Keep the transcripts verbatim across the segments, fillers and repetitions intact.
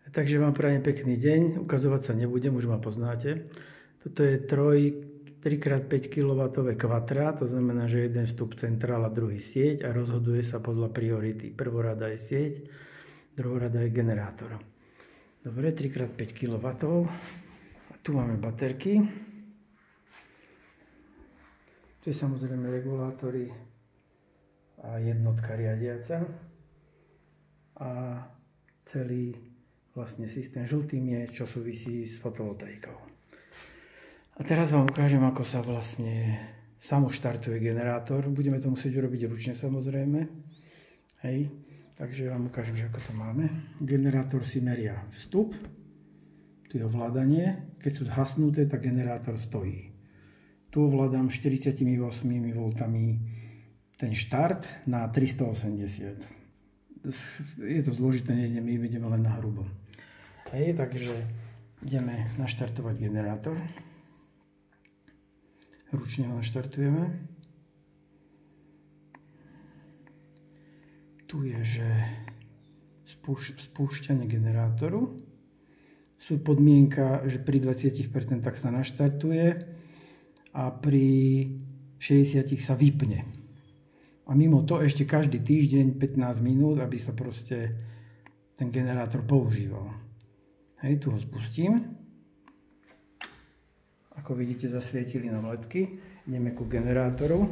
Takže vám prajem pekný deň, ukazovať sa nebudem, už ma poznáte. Toto je tri krát päť kilowattové kvatra, to znamená, že jeden vstup centrála, druhý sieť a rozhoduje sa podľa priority. Prvorada je sieť, druhorada je generátor. Dobre, tri krát päť kilowattov. A tu máme baterky. Tu je samozrejme regulátory a jednotka riadiaca. A celý vlastne systém žltým je, čo súvisí s fotovoltaikou. A teraz vám ukážem, ako sa vlastne samoštartuje generátor. Budeme to musieť urobiť ručne samozrejme. Hej. Takže vám ukážem, že ako to máme. Generátor si meria vstup, tu je ovládanie. Keď sú zhasnuté, tak generátor stojí. Tu ovládam štyridsaťosem voltami ten štart na tristoosemdesiat. Je to zložité, my ideme len na hrubo. Hej, takže ideme naštartovať generátor. Ručne ho naštartujeme. Tu je, že spúšť, spúšťanie generátoru. Sú podmienka, že pri dvadsiatich percent sa naštartuje a pri šesťdesiatich percent sa vypne. A mimo to ešte každý týždeň pätnásť minút, aby sa proste ten generátor používal. Hej, tu ho spustím. Ako vidíte, zasvietili nám ledky. Ideme ku generátoru.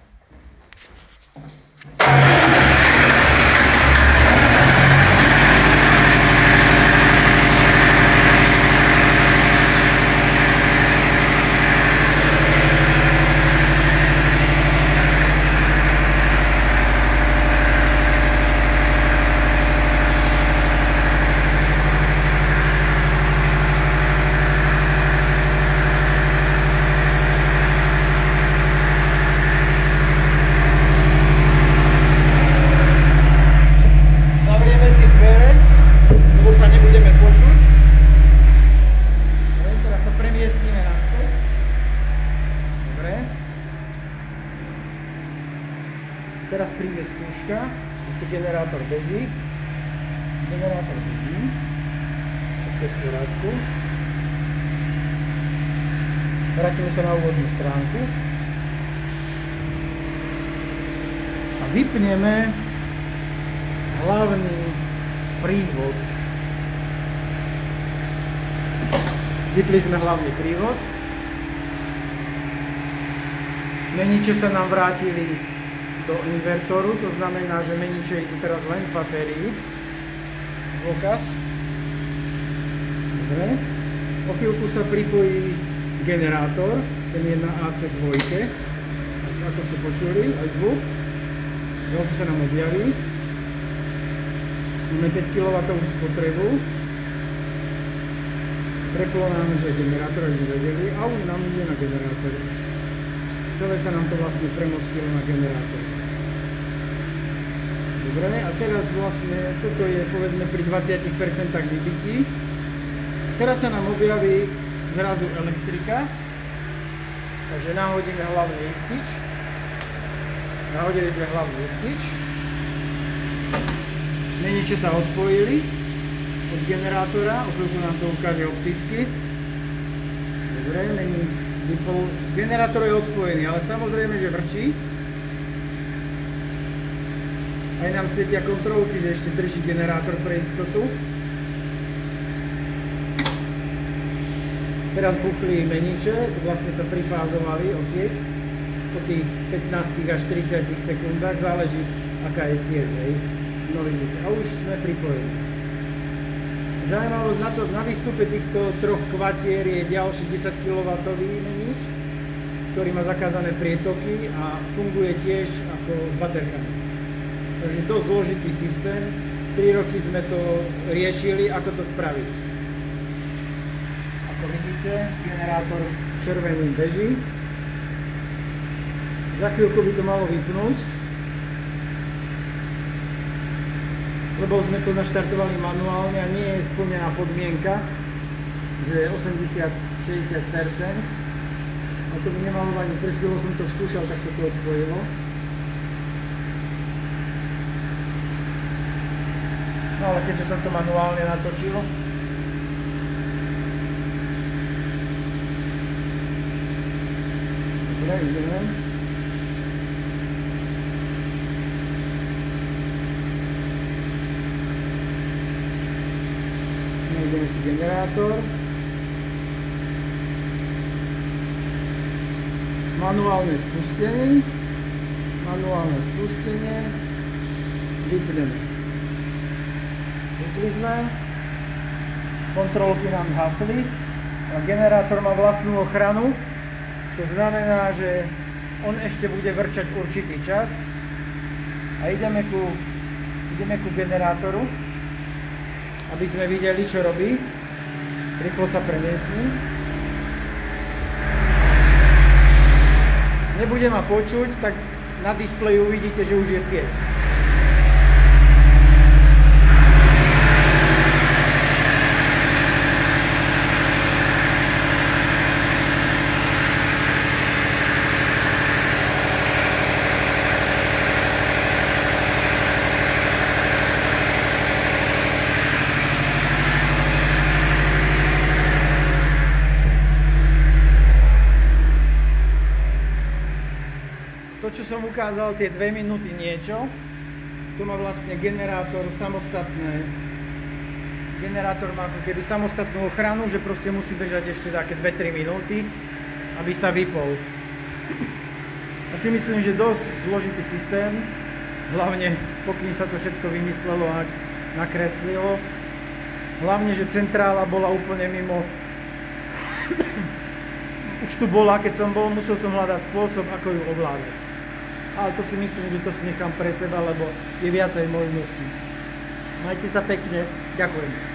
Teraz príde skúška, kde generátor beží. Generátor beží. Všetko je v porádku. Vrátime sa na úvodnú stránku. A vypneme hlavný prívod. Vypli sme hlavný prívod. Meniče sa nám vrátili do invertoru, to znamená, že meniče idú teraz len z batérií. Dôkaz. Dobre. Po chvíľku sa pripojí generátor, ten je na á cé dva, ako ste počuli, aj zvuk. Zvuku sa nám objaví. Máme päť kilowattov spotrebu. Preplo nám, že generátor aj zvedeli a už nám ide na generátor. Celé sa nám to vlastne premostilo na generátor. Dobre, a teraz vlastne, toto je povedzme pri dvadsiatich percent vybití. A teraz sa nám objaví zrazu elektrika. Takže nahodíme hlavný istič. Nahodili sme hlavný istič. Meniče sa odpojili od generátora, o chvíľku nám to ukáže opticky. Dobre, mení vypol. Generátor je odpojený, ale samozrejme, že vrčí. Aj nám svietia kontrolky, že ešte drží generátor pre istotu. Teraz buchli meniče, vlastne sa prifázovali o sieť po tých pätnástich až tridsiatich sekundách, záleží aká je sieť, hej. No vidíte, a už sme pripojení. Zaujímavosť na to, na výstupe týchto troch kvatier je ďalší desať kilowattový menič, ktorý má zakázané prietoky a funguje tiež ako s baterkami. Takže dosť zložitý systém. tri roky sme to riešili, ako to spraviť. Ako vidíte, generátor červeným beží. Za chvíľku by to malo vypnúť, lebo sme to naštartovali manuálne a nie je splnená podmienka, že osemdesiat až šesťdesiat percent. A to by nemalo ani, pred chvíľou som to skúšal, tak sa to odpojilo. No ale keďže som to manuálne natočil, dobre, ideme. Nájdeme si generátor. Manuálne spustenie. Manuálne spustenie. Vypneme. Vypli sme. Kontrolky nám zhasli. A generátor má vlastnú ochranu. To znamená, že on ešte bude vrčať určitý čas. A ideme ku, ideme ku generátoru, aby sme videli, čo robí. Rýchlo sa premiestni. Nebude ma počuť, tak na displeji uvidíte, že už je sieť. To, čo som ukázal, tie dve minúty niečo, tu má vlastne generátor samostatné, generátor má ako keby samostatnú ochranu, že proste musí bežať ešte také dve tri minúty, aby sa vypol. Ja si myslím, že dosť zložitý systém, hlavne pokým sa to všetko vymyslelo a nakreslilo. Hlavne, že centrála bola úplne mimo. Už tu bola, keď som bol, musel som hľadať spôsob, ako ju ovládať. Ale to si myslím, že to si nechám pre seba, lebo je viacej možností. Majte sa pekne. Ďakujem.